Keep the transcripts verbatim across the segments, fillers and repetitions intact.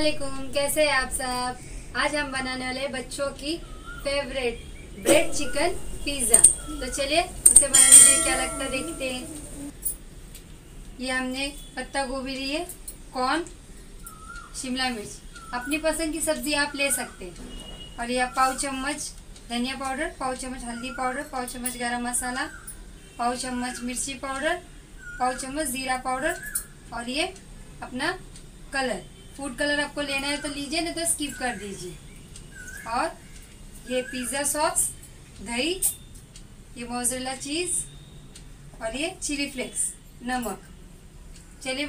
अस्सलामुअलैकुम, कैसे हैं आप सब। आज हम बनाने वाले हैं बच्चों की फेवरेट ब्रेड चिकन पिज्ज़ा। तो चलिए उसे बनाने के लिए क्या लगता है देखते हैं। ये हमने पत्ता गोभी लिए, कॉर्न, शिमला मिर्च, अपनी पसंद की सब्जी आप ले सकते हैं। और यह पाव चम्मच धनिया पाउडर, पाव चम्मच हल्दी पाउडर, पाव चम्मच गरम मसाला, पाव चम्मच मिर्ची पाउडर, पाव चम्मच जीरा पाउडर। और ये अपना कलर, फूड कलर आपको लेना है तो लीजिए, नहीं तो स्किप कर दीजिए। और ये पिज़्ज़ा सॉस, दही, ये मोज़रेला चीज़ और ये चिली फ्लेक्स, नमक। चलिए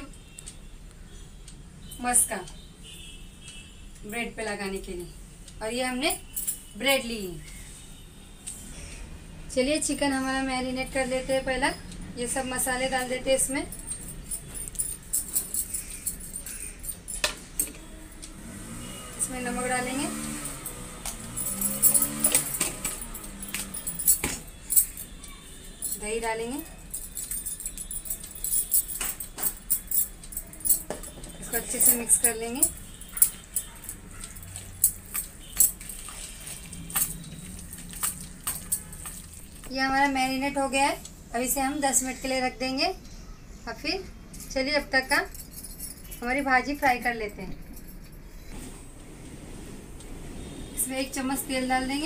मस्का ब्रेड पे लगाने के लिए। और ये हमने ब्रेड ली है। चलिए चिकन हमारा मैरिनेट कर लेते हैं। पहला ये सब मसाले डाल देते हैं इसमें। इसमें नमक डालेंगे, दही डालेंगे, इसको अच्छे से मिक्स कर लेंगे। ये हमारा मैरिनेट हो गया है। अब इसे हम दस मिनट के लिए रख देंगे। और फिर चलिए अब तक का हमारी भाजी फ्राई कर लेते हैं। इसमें एक चम्मच तेल डाल देंगे।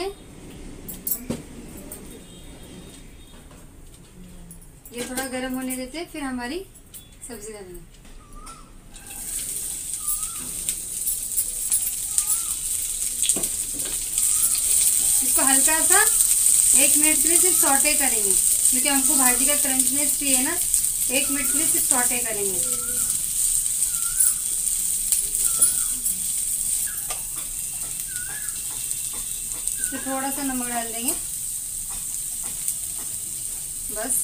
ये थोड़ा गर्म होने देते हैं, फिर हमारी सब्जी डालेंगे। इसको हल्का सा एक मिनट के लिए सिर्फ सॉटे करेंगे, क्योंकि हमको भाजी का क्रंचनेस चाहिए ना। एक मिनट के लिए सिर्फ सॉटे करेंगे। इसमें थोड़ा सा नमक डाल देंगे, बस।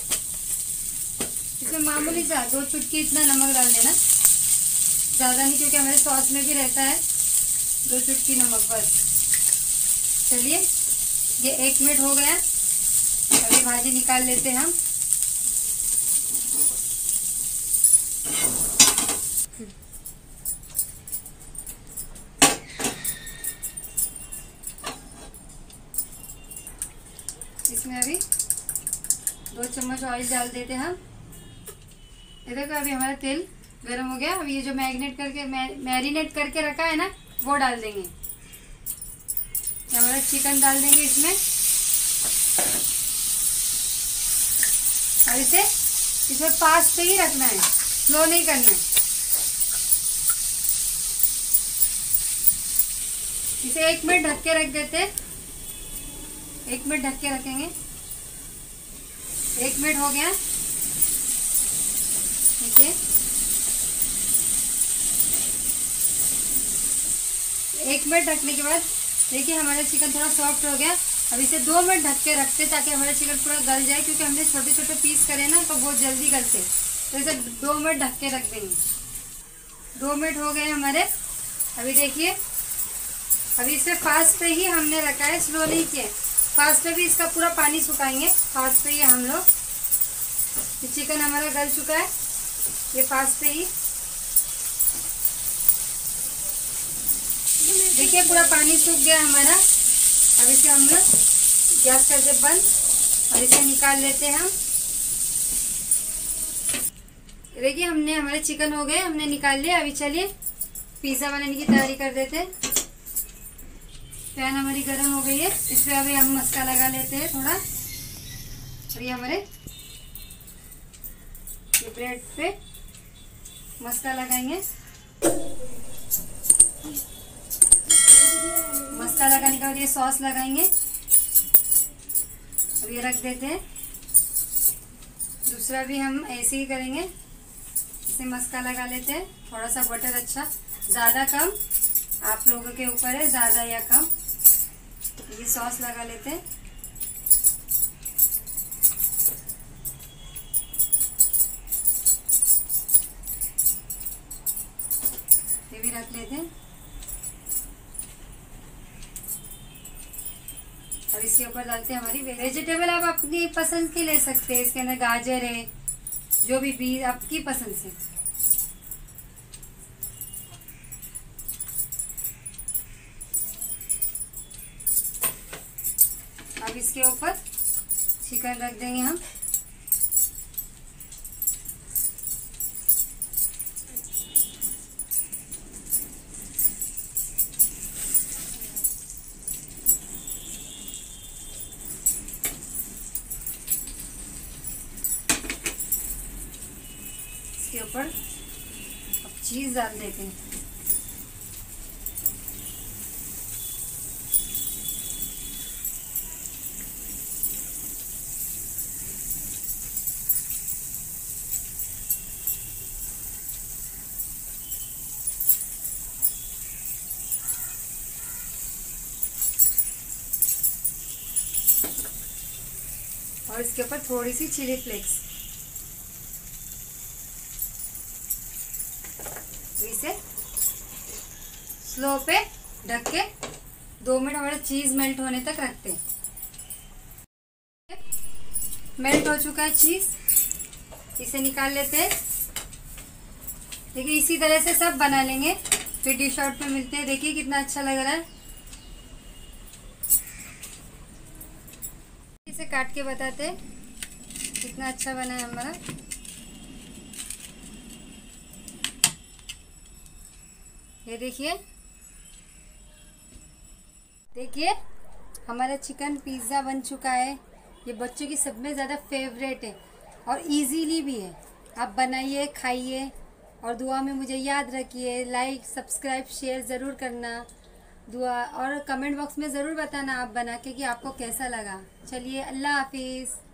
इसमें मामूली सा दो चुटकी इतना नमक डाल देना, ज़्यादा नहीं, क्योंकि हमारे सॉस में भी रहता है। दो चुटकी नमक बस। चलिए ये एक मिनट हो गया। अभी भाजी निकाल लेते हैं हम। इसमें अभी दो चम्मच ऑयल डाल देते हैं हम। ये देखो अभी हमारा तेल गर्म हो गया। अब ये जो मैरिनेट करके मैरिनेट करके रखा है ना, वो डाल देंगे। हमारा चिकन डाल देंगे इसमें। और इसे इसे फास्ट पे ही रखना है, स्लो नहीं करना है। इसे एक मिनट ढक के रख देते हैं। एक मिनट ढक के रखेंगे। एक मिनट हो गया, देखिए। एक मिनट रखने के बाद देखिए हमारा चिकन थोड़ा सॉफ्ट हो गया। अब इसे दो मिनट ढक के रखते ताकि हमारा चिकन पूरा गल जाए, क्योंकि हमने छोटे छोटे पीस करे ना तो बहुत जल्दी गलते। तो इसे दो मिनट ढक के रख देंगे। दो मिनट हो गए हमारे। अभी देखिए, अभी इसे फास्ट पे ही हमने रखा है, स्लो नहीं किया। फास्ट पे भी इसका पूरा पानी सुखाएंगे। फास्ट पे ही हम लोग, ये चिकन हमारा गल चुका है, ये फास्ट पे ही। देखिए पूरा पानी सूख गया हमारा। अब इसे हम लोग गैस कर दे बंद और इसे निकाल लेते हैं हम। देखिए हमने हमारे चिकन हो गए, हमने निकाल लिया। अभी चलिए पिज़्ज़ा बनाने की तैयारी कर देते हैं। पैन हमारी गर्म हो गई है, इसमें अभी हम मस्का लगा लेते हैं थोड़ा। और ये हमारे ये ब्रेड पे मस्का लगाएंगे। मस्का लगाने के बाद ये सॉस लगाएंगे। अब ये रख देते हैं। दूसरा भी हम ऐसे ही करेंगे। इसे मस्का लगा लेते हैं। थोड़ा सा बटर, अच्छा, ज़्यादा कम आप लोगों के ऊपर है, ज़्यादा या कम। ये सॉस लगा लेते हैं। ये भी रख लेते हैं। अब इसके ऊपर डालते हैं हमारी वेजिटेबल। आप अपनी पसंद की ले सकते हैं। इसके अंदर गाजर है, जो भी बीज आपकी पसंद से। अब इसके ऊपर चिकन रख देंगे हम। इसके ऊपर अब चीज डाल देते हैं। और इसके ऊपर थोड़ी सी चिली फ्लेक्स। इसे स्लो पे ढक के दो मिनट हमारा चीज मेल्ट होने तक रखते हैं। मेल्ट हो चुका है चीज, इसे निकाल लेते हैं। देखिए इसी तरह से सब बना लेंगे, फिर डिश आउट पे मिलते हैं। देखिए कितना अच्छा लग रहा है। इसे काट के बताते हैं कितना अच्छा बना है हमारा। ये देखिए देखिए हमारा चिकन पिज़्ज़ा बन चुका है। ये बच्चों की सब में ज़्यादा फेवरेट है और इजीली भी है। आप बनाइए, खाइए और दुआ में मुझे याद रखिए। लाइक सब्सक्राइब शेयर ज़रूर करना, दुआ और कमेंट बॉक्स में ज़रूर बताना आप बना के कि आपको कैसा लगा। चलिए अल्लाह हाफिज़।